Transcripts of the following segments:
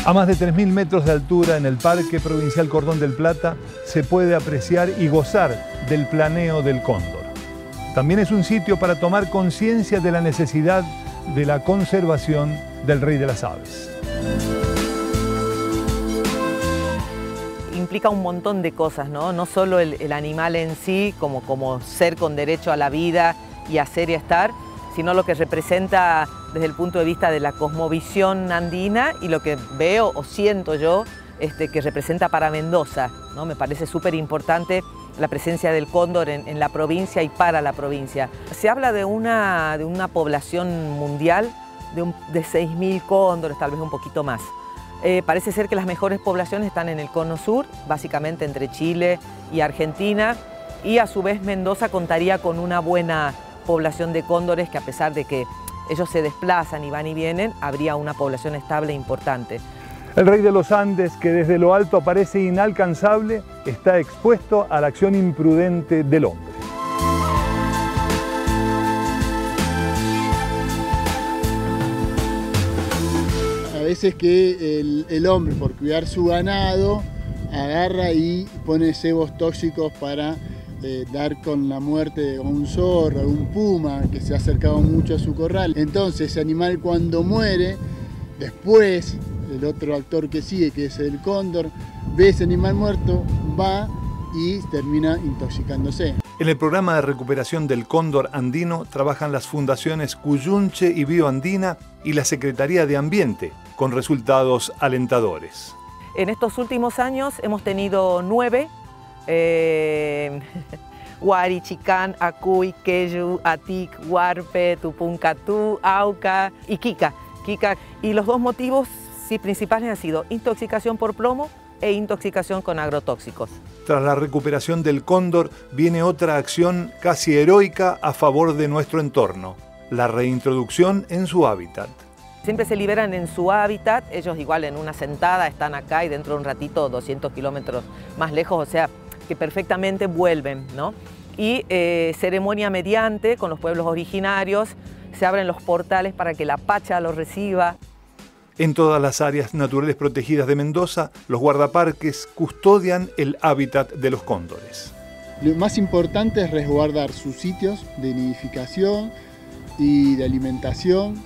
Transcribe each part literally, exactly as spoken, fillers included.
A más de tres mil metros de altura en el Parque Provincial Cordón del Plata se puede apreciar y gozar del planeo del cóndor. También es un sitio para tomar conciencia de la necesidad de la conservación del rey de las aves. Implica un montón de cosas, ¿no? No solo el, el animal en sí, como, como ser con derecho a la vida y a ser y a estar, sino lo que representa desde el punto de vista de la cosmovisión andina y lo que veo o siento yo este, que representa para Mendoza, ¿no? Me parece súper importante la presencia del cóndor en, en la provincia y para la provincia. Se habla de una, de una población mundial de, un, de seis mil cóndores, tal vez un poquito más. Eh, parece ser que las mejores poblaciones están en el cono sur, básicamente entre Chile y Argentina, y a su vez Mendoza contaría con una buena población de cóndores que, a pesar de que ellos se desplazan y van y vienen, habría una población estable e importante. El rey de los Andes, que desde lo alto aparece inalcanzable, está expuesto a la acción imprudente del hombre. A veces que el, el hombre, por cuidar su ganado, agarra y pone cebos tóxicos para eh, dar con la muerte de un zorro, de un puma que se ha acercado mucho a su corral. Entonces ese animal, cuando muere, después el otro actor que sigue, que es el cóndor, ve ese animal muerto, va y termina intoxicándose. En el programa de recuperación del cóndor andino trabajan las fundaciones Cuyunche y Bioandina y la Secretaría de Ambiente, con resultados alentadores. En estos últimos años hemos tenido nueve, eh, Huari, Chicán, Acuy, Queyu, Atic, Huarpe, Tupuncatú, Auca y Kika. Kika. Y los dos motivos sí, principales han sido intoxicación por plomo e intoxicación con agrotóxicos. Tras la recuperación del cóndor viene otra acción casi heroica a favor de nuestro entorno, la reintroducción en su hábitat. Siempre se liberan en su hábitat, ellos igual en una sentada están acá y dentro de un ratito doscientos kilómetros más lejos, o sea que perfectamente vuelven, ¿no? Y eh, ceremonia mediante, con los pueblos originarios, se abren los portales para que la Pacha los reciba. En todas las áreas naturales protegidas de Mendoza, los guardaparques custodian el hábitat de los cóndores. Lo más importante es resguardar sus sitios de nidificación y de alimentación,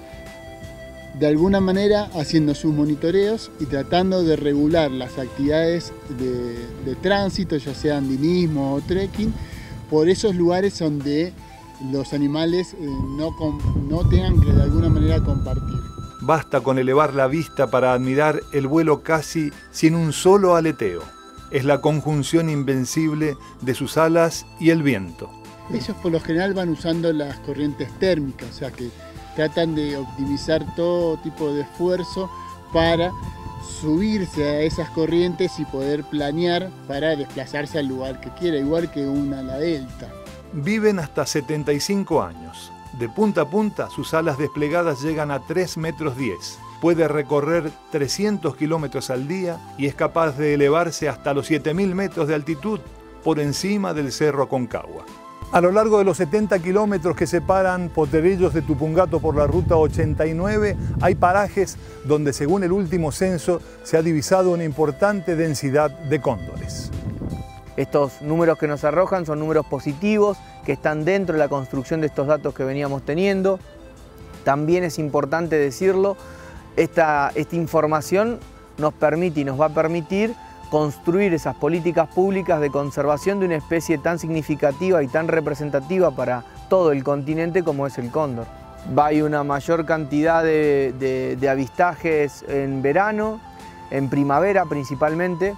de alguna manera haciendo sus monitoreos y tratando de regular las actividades de, de tránsito, ya sea andinismo o trekking, por esos lugares donde los animales eh, no, no tengan que de alguna manera compartir. Basta con elevar la vista para admirar el vuelo casi sin un solo aleteo. Es la conjunción invencible de sus alas y el viento. Ellos por lo general van usando las corrientes térmicas, o sea que tratan de optimizar todo tipo de esfuerzo para subirse a esas corrientes y poder planear para desplazarse al lugar que quiera, igual que una ala delta. Viven hasta setenta y cinco años. De punta a punta, sus alas desplegadas llegan a tres metros diez. Puede recorrer trescientos kilómetros al día y es capaz de elevarse hasta los siete mil metros de altitud por encima del Cerro Aconcagua. A lo largo de los setenta kilómetros que separan Potrerillos de Tupungato por la ruta ochenta y nueve, hay parajes donde, según el último censo, se ha divisado una importante densidad de cóndores. Estos números que nos arrojan son números positivos, que están dentro de la construcción de estos datos que veníamos teniendo. También es importante decirlo, esta, esta información nos permite y nos va a permitir construir esas políticas públicas de conservación de una especie tan significativa y tan representativa para todo el continente como es el cóndor. Hay una mayor cantidad de, de, de avistajes en verano, en primavera principalmente,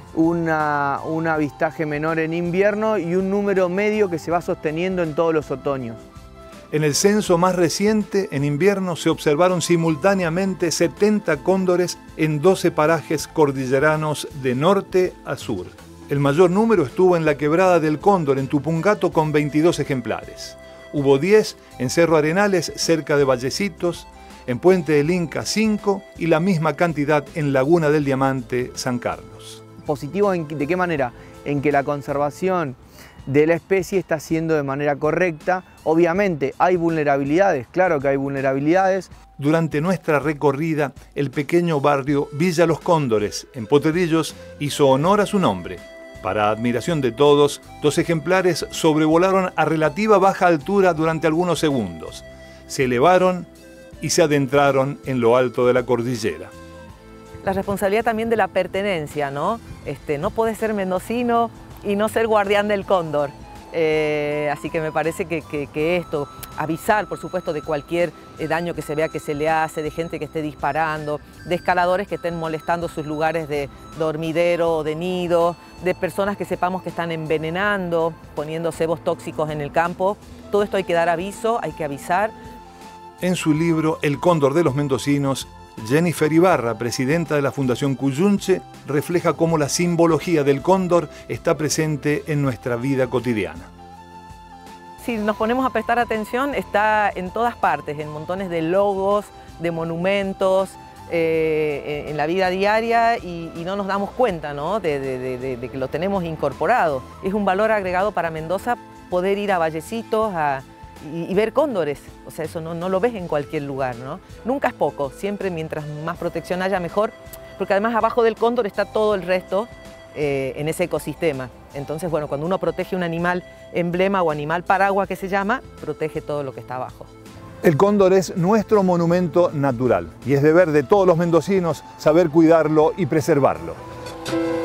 una, un avistaje menor en invierno y un número medio que se va sosteniendo en todos los otoños. En el censo más reciente, en invierno, se observaron simultáneamente setenta cóndores en doce parajes cordilleranos de norte a sur. El mayor número estuvo en la Quebrada del Cóndor, en Tupungato, con veintidós ejemplares. Hubo diez en Cerro Arenales, cerca de Vallecitos, en Puente del Inca cinco y la misma cantidad en Laguna del Diamante, San Carlos. ¿Positivo en, de qué manera? En que la conservación de la especie está siendo de manera correcta. Obviamente hay vulnerabilidades, claro que hay vulnerabilidades. Durante nuestra recorrida, el pequeño barrio Villa Los Cóndores, en Potrerillos, hizo honor a su nombre. Para admiración de todos, dos ejemplares sobrevolaron a relativa baja altura durante algunos segundos. Se elevaron y se adentraron en lo alto de la cordillera. La responsabilidad también de la pertenencia, ¿no? Este, no podés ser mendocino y no ser guardián del cóndor. Eh, así que me parece que, que, que esto, avisar por supuesto de cualquier eh, daño que se vea que se le hace, de gente que esté disparando, de escaladores que estén molestando sus lugares de dormidero o de nido, de personas que sepamos que están envenenando, poniendo cebos tóxicos en el campo. Todo esto hay que dar aviso, hay que avisar. En su libro El cóndor de los mendocinos, Jennifer Ibarra, presidenta de la Fundación Cuyunche, refleja cómo la simbología del cóndor está presente en nuestra vida cotidiana. Si nos ponemos a prestar atención, está en todas partes, en montones de logos, de monumentos, eh, en la vida diaria y, y no nos damos cuenta, ¿no? de, de, de, de que lo tenemos incorporado. Es un valor agregado para Mendoza poder ir a Vallecitos a, y, y ver cóndores. O sea, eso no, no lo ves en cualquier lugar, ¿no? Nunca es poco, siempre mientras más protección haya mejor, porque además abajo del cóndor está todo el resto eh, en ese ecosistema. Entonces, bueno, cuando uno protege un animal emblema o animal paraguas que se llama, protege todo lo que está abajo. El cóndor es nuestro monumento natural y es deber de todos los mendocinos saber cuidarlo y preservarlo.